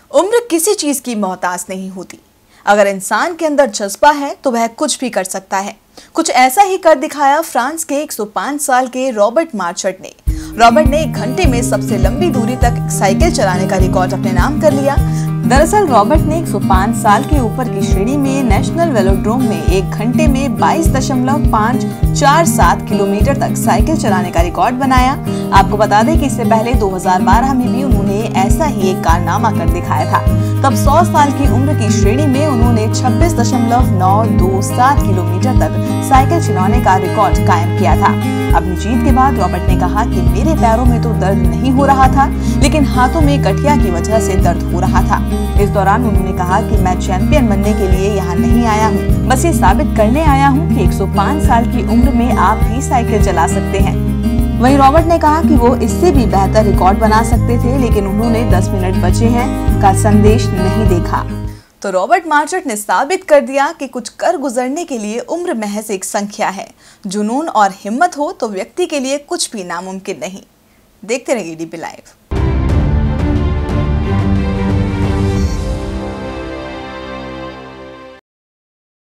उम्र किसी चीज की मोहताज नहीं होती। अगर इंसान के अंदर जज्बा है तो वह कुछ भी कर सकता है। कुछ ऐसा ही कर दिखाया फ्रांस के 105 साल के रॉबर्ट मार्चट ने। रॉबर्ट ने 1 घंटे में सबसे लंबी दूरी तक साइकिल चलाने का रिकॉर्ड अपने नाम कर लिया। दरअसल रॉबर्ट ने 105 साल के ऊपर की श्रेणी में नेशनल वेलोड्रोम में 1 घंटे में 22.547 किलोमीटर तक साइकिल चलाने का रिकॉर्ड बनाया। आपको बता दें कि इससे पहले 2012 में भी उन्होंने ऐसा ही एक कारनामा कर दिखाया था। तब 100 साल की उम्र की श्रेणी में उन्होंने 26.927 किलोमीटर तक साइकिल चलाने का रिकॉर्ड कायम किया था। अपनी जीत के बाद रॉबर्ट ने कहा कि मेरे पैरों में तो दर्द नहीं हो रहा था, लेकिन हाथों में गठिया की वजह से दर्द हो रहा था। इस दौरान उन्होंने कहा कि मैं चैंपियन बनने के लिए यहाँ नहीं आया हूँ, बस ये साबित करने आया हूँ कि 105 साल की उम्र में आप भी साइकिल चला सकते हैं। वहीं रॉबर्ट ने कहा कि वो इससे भी बेहतर रिकॉर्ड बना सकते थे, लेकिन उन्होंने 10 मिनट बचे हैं का संदेश नहीं देखा। तो रॉबर्ट मार्चट ने साबित कर दिया कि कुछ कर गुजरने के लिए उम्र महज एक संख्या है। जुनून और हिम्मत हो तो व्यक्ति के लिए कुछ भी नामुमकिन नहीं। देखते रहिए डीबी लाइव।